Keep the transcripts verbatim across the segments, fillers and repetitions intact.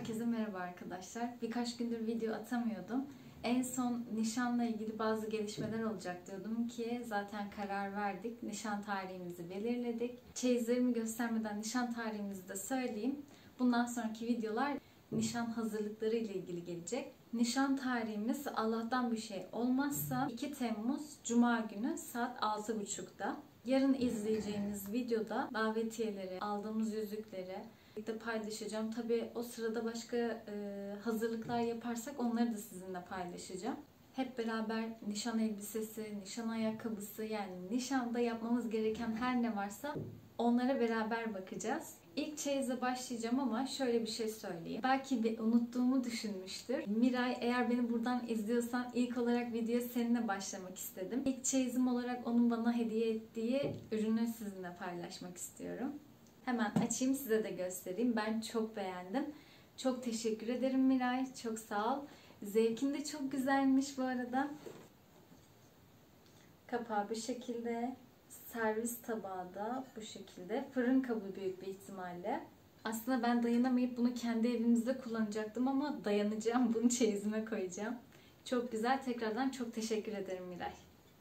Herkese merhaba arkadaşlar. Birkaç gündür video atamıyordum. En son nişanla ilgili bazı gelişmeler olacak diyordum ki zaten karar verdik. Nişan tarihimizi belirledik. Çeyizlerimi göstermeden nişan tarihimizi de söyleyeyim. Bundan sonraki videolar nişan hazırlıkları ile ilgili gelecek. Nişan tarihimiz Allah'tan bir şey olmazsa iki Temmuz Cuma günü saat altı buçukta. Yarın izleyeceğiniz videoda davetiyeleri, aldığımız yüzükleri de paylaşacağım. Tabii o sırada başka e, hazırlıklar yaparsak onları da sizinle paylaşacağım. Hep beraber nişan elbisesi, nişan ayakkabısı, yani nişanda yapmamız gereken her ne varsa onlara beraber bakacağız. İlk çeyize başlayacağım ama şöyle bir şey söyleyeyim. Belki de unuttuğumu düşünmüştür. Miray, eğer beni buradan izliyorsan ilk olarak videoya seninle başlamak istedim. İlk çeyizim olarak onun bana hediye ettiği ürünü sizinle paylaşmak istiyorum. Hemen açayım, size de göstereyim. Ben çok beğendim. Çok teşekkür ederim Miray. Çok sağ ol. Zevkin de çok güzelmiş bu arada. Kapağı bu şekilde. Servis tabağı da bu şekilde. Fırın kabı büyük bir ihtimalle. Aslında ben dayanamayıp bunu kendi evimizde kullanacaktım ama dayanacağım. Bunu çeyizime koyacağım. Çok güzel. Tekrardan çok teşekkür ederim Miray.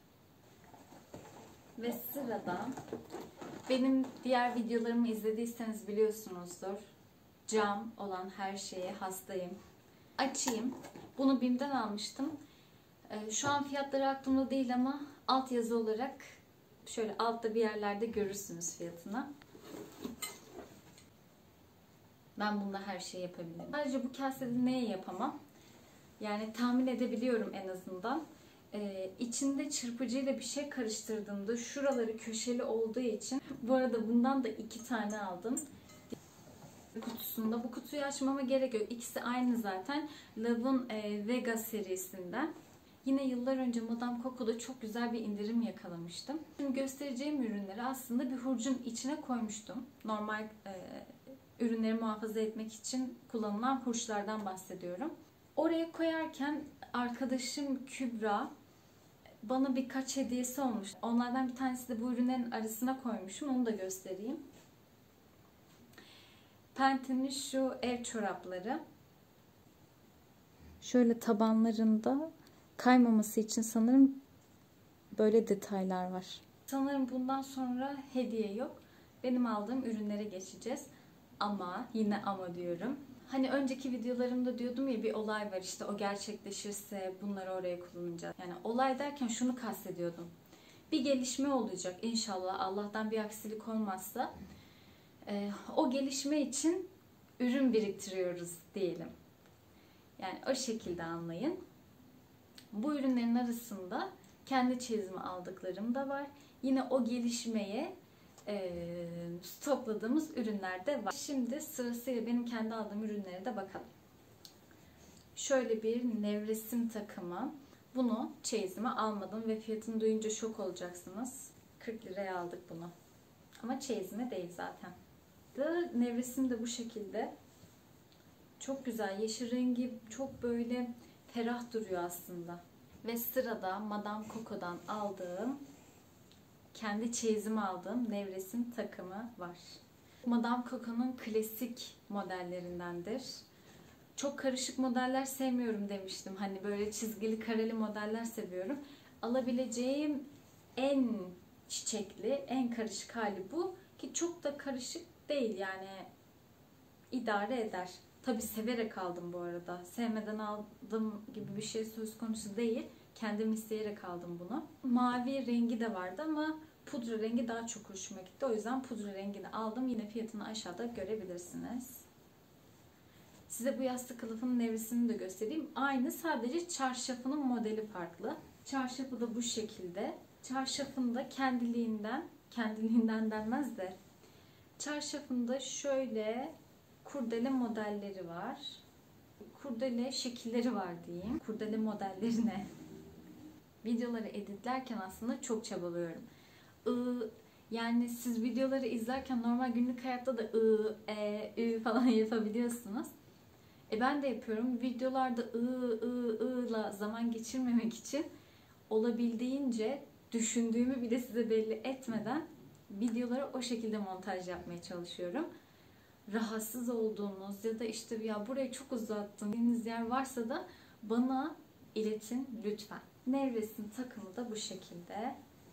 Ve sırada benim diğer videolarımı izlediyseniz biliyorsunuzdur. Cam olan her şeye hastayım. Açayım. Bunu BİM'den almıştım. Şu an fiyatları aklımda değil ama altyazı olarak şöyle altta bir yerlerde görürsünüz fiyatını. Ben bunda her şeyi yapabilirim. Sadece bu kasede neye yapamam? Yani tahmin edebiliyorum en azından. Ee, içinde çırpıcıyla bir şey karıştırdığımda şuraları köşeli olduğu için, bu arada bundan da iki tane aldım. Kutusunda. Bu kutuyu açmama gerek yok. İkisi aynı zaten. Love'un e, Vega serisinden. Yine yıllar önce Madame Coco'da çok güzel bir indirim yakalamıştım. Şimdi göstereceğim ürünleri aslında bir hurcun içine koymuştum. Normal e, ürünleri muhafaza etmek için kullanılan hurçlardan bahsediyorum. Oraya koyarken arkadaşım Kübra bana birkaç hediyesi olmuş. Onlardan bir tanesi de bu ürünlerin arasına koymuşum. Onu da göstereyim. Pente'nin şu ev çorapları. Şöyle tabanlarında kaymaması için sanırım böyle detaylar var. Sanırım bundan sonra hediye yok. Benim aldığım ürünlere geçeceğiz. Ama yine ama diyorum. Hani önceki videolarımda diyordum ya, bir olay var işte, o gerçekleşirse bunları oraya kullanacağız. Yani olay derken şunu kastediyordum. Bir gelişme olacak inşallah, Allah'tan bir aksilik olmazsa. Ee, o gelişme için ürün biriktiriyoruz diyelim. Yani o şekilde anlayın. Bu ürünlerin arasında kendi çeyizime aldıklarım da var. Yine o gelişmeye e, stokladığımız ürünler de var. Şimdi sırasıyla benim kendi aldığım ürünlere de bakalım. Şöyle bir nevresim takımı. Bunu çeyizime almadım ve fiyatını duyunca şok olacaksınız. kırk liraya aldık bunu. Ama çeyizime değil zaten. Nevresim de bu şekilde. Çok güzel. Yeşil rengi çok böyle ferah duruyor aslında. Ve sırada Madame Coco'dan aldığım, kendi çeyizime aldığım nevresim takımı var. Madame Coco'nun klasik modellerindendir. Çok karışık modeller sevmiyorum demiştim. Hani böyle çizgili kareli modeller seviyorum. Alabileceğim en çiçekli, en karışık hali bu. Ki çok da karışık değil, yani idare eder. Tabi severek aldım bu arada. Sevmeden aldım gibi bir şey söz konusu değil. Kendim isteyerek aldım bunu. Mavi rengi de vardı ama pudra rengi daha çok hoşuma gitti. O yüzden pudra rengini aldım. Yine fiyatını aşağıda görebilirsiniz. Size bu yastık kılıfının nevresini de göstereyim. Aynı, sadece çarşafının modeli farklı. Çarşafı da bu şekilde. Çarşafında kendiliğinden, kendiliğinden denmez de, çarşafında şöyle kurdele modelleri var. Kurdele şekilleri var diyeyim. Kurdele modellerine videoları editlerken aslında çok çabalıyorum. I, yani siz videoları izlerken normal günlük hayatta da I, E, Ü falan yapabiliyorsunuz. E ben de yapıyorum. Videolarda I, I, I'la zaman geçirmemek için olabildiğince düşündüğümü bile size belli etmeden videoları o şekilde montaj yapmaya çalışıyorum. rahatsız olduğunuz ya da işte ya burayı çok uzattın dediğiniz yer varsa da bana iletin lütfen. Nevresim takımı da bu şekilde.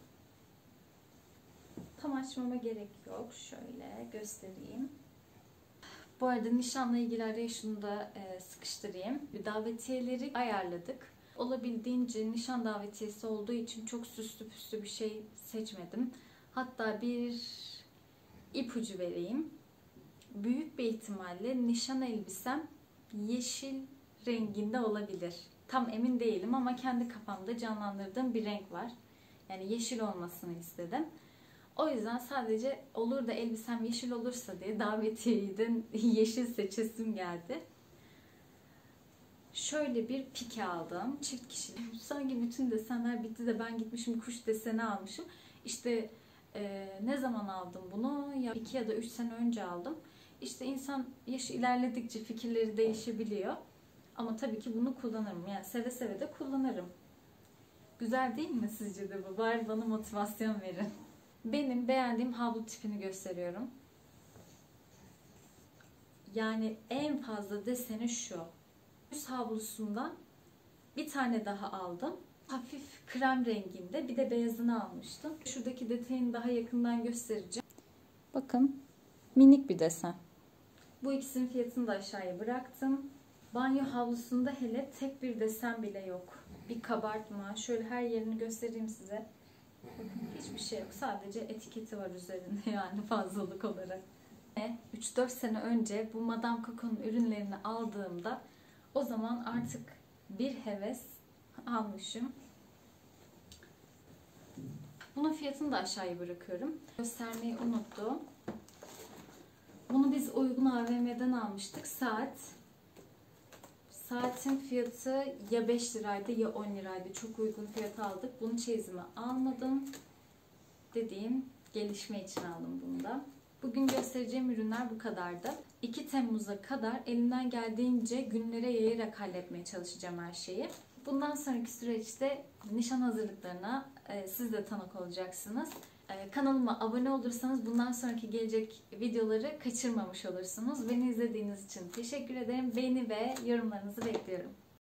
Tam açmama gerek yok. Şöyle göstereyim. Bu arada nişanla ilgili araya şunu da e, sıkıştırayım. Davetiyeleri ayarladık. Olabildiğince nişan davetiyesi olduğu için çok süslü püslü bir şey seçmedim. Hatta bir ipucu vereyim. Büyük bir ihtimalle nişan elbisem yeşil renginde olabilir. Tam emin değilim ama kendi kafamda canlandırdığım bir renk var. Yani yeşil olmasını istedim. O yüzden sadece olur da elbisem yeşil olursa diye davetiyeyi de yeşil seçesim geldi. Şöyle bir pike aldım. Çift kişilik. Sanki bütün desenler bitti de ben gitmişim kuş deseni almışım. İşte e, ne zaman aldım bunu? Ya iki ya da üç sene önce aldım. İşte insan yaşı ilerledikçe fikirleri değişebiliyor. Ama tabii ki bunu kullanırım. Yani seve seve de kullanırım. Güzel değil mi sizce de bu? Bari bana motivasyon verin. Benim beğendiğim havlu tipini gösteriyorum. Yani en fazla deseni şu. Yüz havlusundan bir tane daha aldım. Hafif krem renginde, bir de beyazını almıştım. Şuradaki detayını daha yakından göstereceğim. Bakın, minik bir desen. Bu ikisinin fiyatını da aşağıya bıraktım. Banyo havlusunda hele tek bir desen bile yok. Bir kabartma. Şöyle her yerini göstereyim size. Bakın hiçbir şey yok. Sadece etiketi var üzerinde yani fazlalık olarak. üç dört sene önce bu Madame Coco'nun ürünlerini aldığımda o zaman artık bir heves almışım. Bunun fiyatını da aşağıya bırakıyorum. Göstermeyi unuttum. Bunu biz uygun A V M'den almıştık. Saat. Saatin fiyatı ya beş liraydı ya on liraydı. Çok uygun fiyat aldık. Bunu çeyizime almadım. Dediğim gelişme için aldım bunu da. Bugün göstereceğim ürünler bu kadardı. iki Temmuz'a kadar elimden geldiğince günlere yayarak halletmeye çalışacağım her şeyi. Bundan sonraki süreçte nişan hazırlıklarına e, siz de tanık olacaksınız. E, kanalıma abone olursanız bundan sonraki gelecek videoları kaçırmamış olursunuz. Beni izlediğiniz için teşekkür ederim. Beğeni ve yorumlarınızı bekliyorum.